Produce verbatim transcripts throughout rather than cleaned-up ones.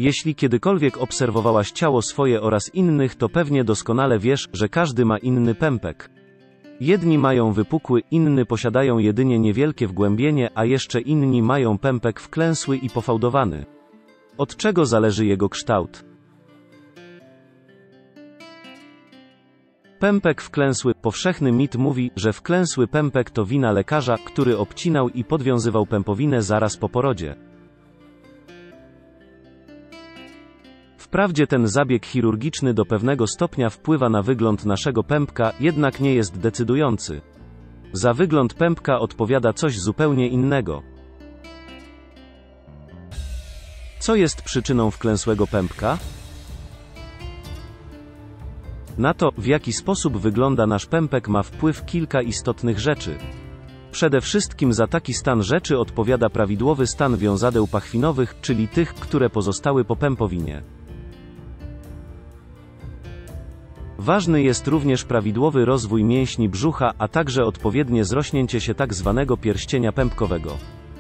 Jeśli kiedykolwiek obserwowałaś ciało swoje oraz innych, to pewnie doskonale wiesz, że każdy ma inny pępek. Jedni mają wypukły, inni posiadają jedynie niewielkie wgłębienie, a jeszcze inni mają pępek wklęsły i pofałdowany. Od czego zależy jego kształt? Pępek wklęsły. Powszechny mit mówi, że wklęsły pępek to wina lekarza, który obcinał i podwiązywał pępowinę zaraz po porodzie. Wprawdzie ten zabieg chirurgiczny do pewnego stopnia wpływa na wygląd naszego pępka, jednak nie jest decydujący. Za wygląd pępka odpowiada coś zupełnie innego. Co jest przyczyną wklęsłego pępka? Na to, w jaki sposób wygląda nasz pępek, ma wpływ kilka istotnych rzeczy. Przede wszystkim za taki stan rzeczy odpowiada prawidłowy stan wiązadeł pachwinowych, czyli tych, które pozostały po pępowinie. Ważny jest również prawidłowy rozwój mięśni brzucha, a także odpowiednie zrośnięcie się tak zwanego pierścienia pępkowego.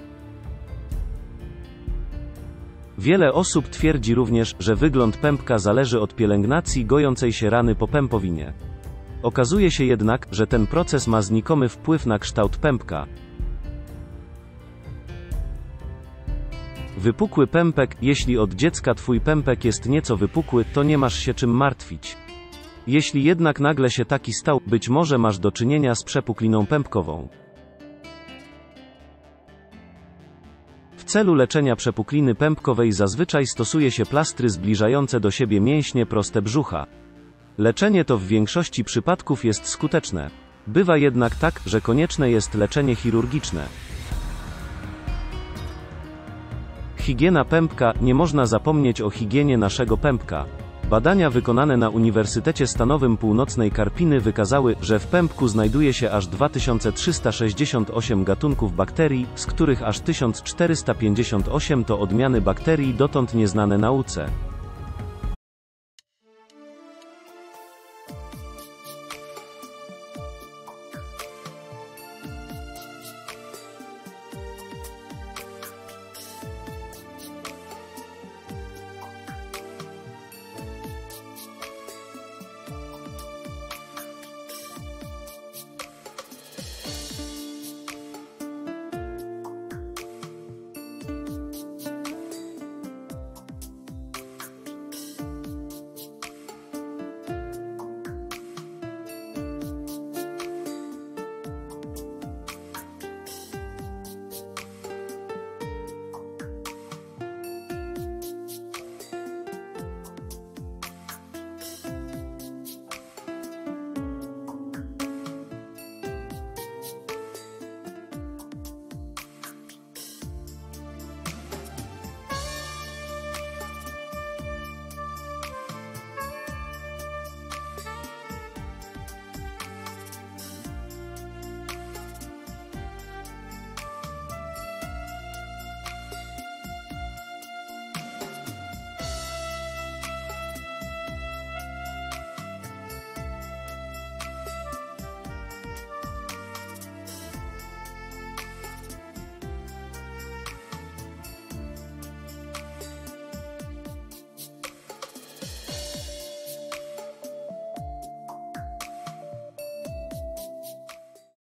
Wiele osób twierdzi również, że wygląd pępka zależy od pielęgnacji gojącej się rany po pępowinie. Okazuje się jednak, że ten proces ma znikomy wpływ na kształt pępka. Wypukły pępek. Jeśli od dziecka twój pępek jest nieco wypukły, to nie masz się czym martwić. Jeśli jednak nagle się taki stał, być może masz do czynienia z przepukliną pępkową. W celu leczenia przepukliny pępkowej zazwyczaj stosuje się plastry zbliżające do siebie mięśnie proste brzucha. Leczenie to w większości przypadków jest skuteczne. Bywa jednak tak, że konieczne jest leczenie chirurgiczne. Higiena pępka. Nie można zapomnieć o higienie naszego pępka. Badania wykonane na Uniwersytecie Stanowym Północnej Karpiny wykazały, że w pępku znajduje się aż dwa tysiące trzysta sześćdziesiąt osiem gatunków bakterii, z których aż tysiąc czterysta pięćdziesiąt osiem to odmiany bakterii dotąd nieznane nauce.